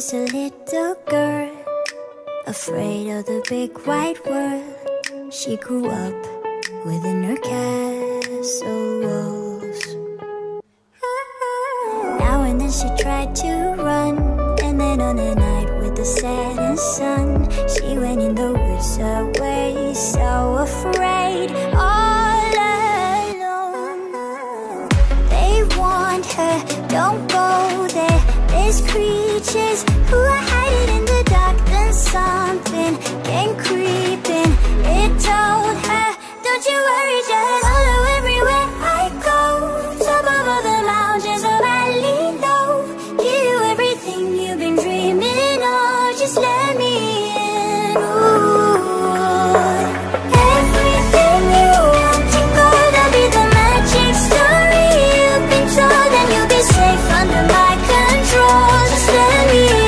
was a little girl, afraid of the big wide world. She grew up within her castle walls. Now and then she tried to run, and then on a night with the setting sun, she went in the woods away, so afraid, all alone. They warned her, don't go there, there's creatures who are hiding in the dark. Then something came creeping, it told her, don't you worry, just follow everywhere I go. Top of all the mountains, a valley low, give you everything you've been dreaming of, just let me in. Ooh. Everything you want to go, that'll be the magic story you've been told, and you'll be safe under my control, just let me in.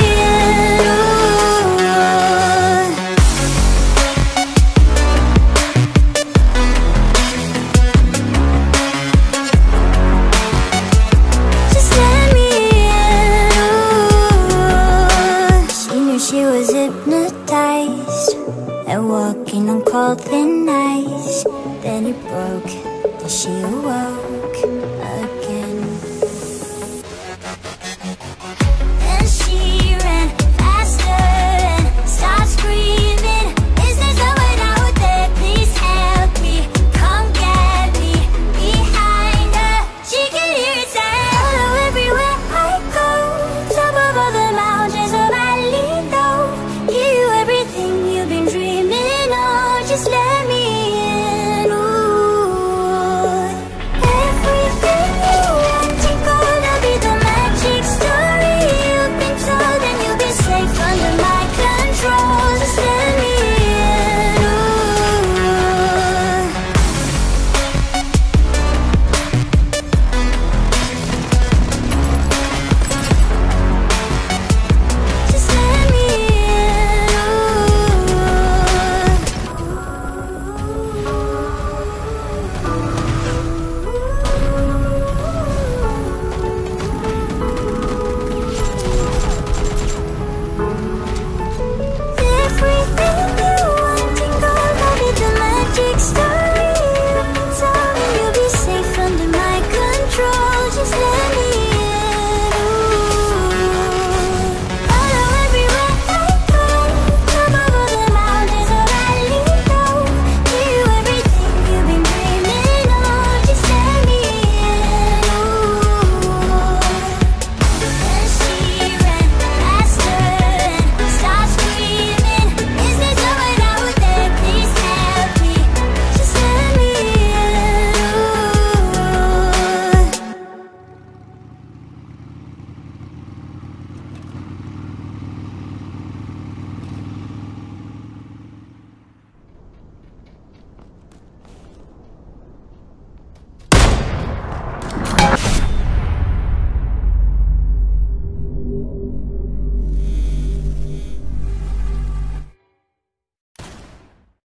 She was hypnotized and walking on cold thin ice. Then it broke and she awoke.